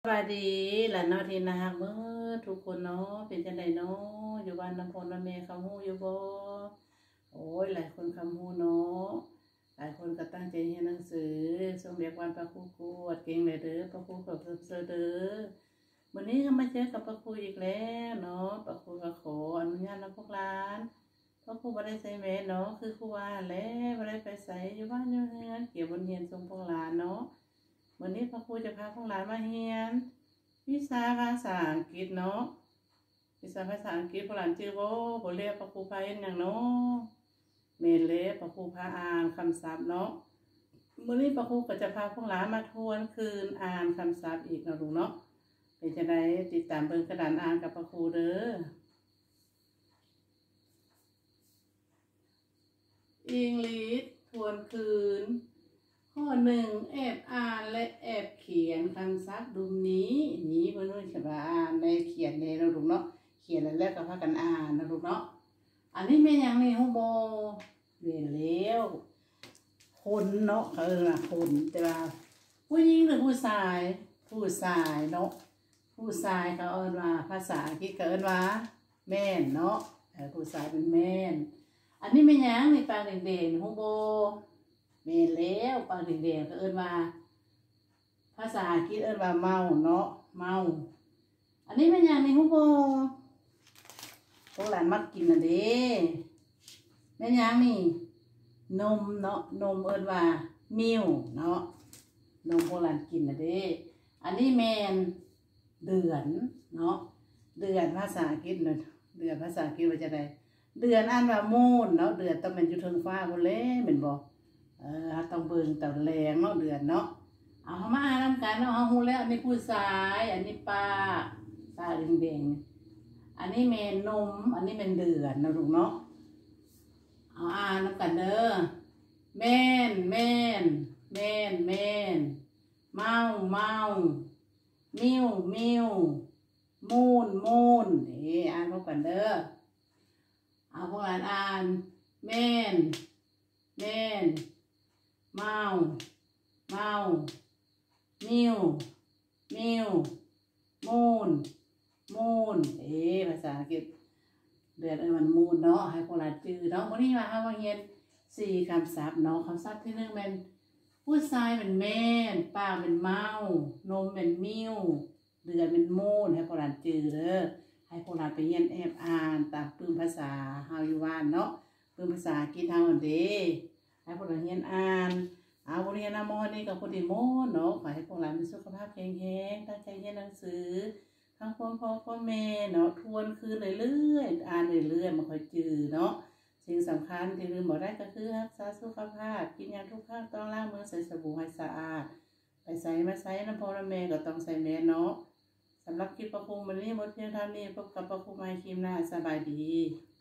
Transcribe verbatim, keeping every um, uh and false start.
สวัสดีหลานน้อทีนะฮักเมื่อทุกคนเนาะเป็นจังไดเนาะอยู่บ้านน้ำพลน้ำเมย์คำฮู้อยู่บ่โอ้ยหลายคนคำฮู้เนาะหลายคนก็ตั้งใจเรียนหนังสือส่งเรียกวันพระครูกวดเก่งเลยเด้อพระครูกับเซอร์เด้อวันนี้ก็มาเจอกับพระครูอีกแล้วเนาะพระครูก็ขออนุญาตนะพวกหลานพระครูบ่ได้ใส่แมสเนาะคือครูว่าแล้วบ่ได้ไปใส่อยู่บ้านอยู่เฮือนเกี่ยวบนเรียนส่งพวกหลานเนาะวันนี้พระครูจะพาพวกหลานมาเรียนวิชาภาษาอังกฤษเนาะวิชาภาษาอังกฤษพวกหลานชื่อว่าบทเรียนพระครูพาเห็นอย่างเนาะเมนเล่พระครูพาอ่านคำศัพท์เนาะวันนี้พระครูก็จะพาพวกหลานมาทวนคืนอ่านคำศัพท์อีกนะลุงเนาะเป็นจะได้ติดตามเบิ่งกระดานอ่านกับพระครูเด้ออังกฤษทวนคืนข้อหนึ่งแอบอ่านและแอบเขียนคำศัพท์ดุมนี้นี้เพื่อนๆจะมาอ่านในเขียนในเราดูเนาะเขียนแล้วแล้วก็พากันอ่านนะดูเนาะอันนี้ไม่ยังนี่ฮุโบเรียนแล้วคนเนาะเออคนแต่ว่าผู้หญิงหรือผู้ชายผู้ชายเนาะผู้ชายเขาเอิ้นว่าภาษาอังกฤษเขาเอิ้นว่าแม่นเนาะผู้ชายเป็นแม่นอันนี้ไม่ยังนี่ปางเด่นๆฮุโบเมนแล้วปางแดงๆก็เอิ้นว่าภาษาอังกฤษเอิ้นว่าเมาเนาะเมาอันนี้เป็นอย่างนี้ฮู้บ่พวกหลานมักกินน่ะเด้แม่นอย่างนี่นมเนาะนมเอิ้นว่ามิลเนาะนมพวกหลานกินน่ะเด้อันนี้แม่นเดือนเนาะเดือนภาษาอังกฤษเนาะเดือนภาษาอังกฤษว่าจะได้เดือนอ่านว่ามูนเนาะเดือนต้องเป็นอยู่เทิงฟ้าพุ่นแลแม่นบ่เออต้องเบิ่งตะแลงเนาะเดือนเนาะเอาเฮามาอ่านนำกันเนาะเฮาฮู้แล้วอันนี้ผู้ชายอันนี้ป้าตาแดงๆอันนี้แม่นมอันนี้เป็นเดือนนะลูกเนาะเอาอ่านนำกันเด้อแม่นแม่นแม่นแม่นเมาเมามิ้วมิ้วมูนมูนนี่อ่านพร้อมกันเด้อเอาพวกหลานอ่านแม่นแม่นเมาเมามิวมิวมูนมูนเอ๊ภาษาอังกฤษเดือนอันมันมูนเนาะให้พวกเราจื้อเนาะวันนี้มาเฮามาเรียนสี่คำศัพท์เนาะคำศัพท์ที่หนึ่งเป็นผู้ชายเป็นแม่นป้าเป็นเมานมเป็นมิวเดือนเป็นมูนให้พวกเราจื้อเด้อให้พวกเราไปเรียนแอบอ่านตามปื้มภาษาเฮาอยู่บ้านเนาะปื้มภาษาอังกฤษเฮาอันเด้ให้พวกเราเรียนอ่านเอาเรียนนโมนี่กับคนที่โมเนาะขอให้พวกเรามีสุขภาพแข็งแรงตั้งใจเรียนหนังสือทั้งพ่อพ่อพ่อแม่เนาะทวนคืนเรื่อยๆอ่านเรื่อยๆมาคอยจือเนาะสิ่งสำคัญที่ลืมบอกได้ก็คือรักษาสุขภาพกินยาทุกครั้งต้องล้างมือใส่สบู่ให้สะอาดไปใส่มาใส่น้ำพ่อน้ำแม่ก็ต้องใส่แมสเนาะสำหรับคลิปประคุมวันนี้หมดเพียงเท่านี้พบกับประคุมไอครีมหน้าสบายดี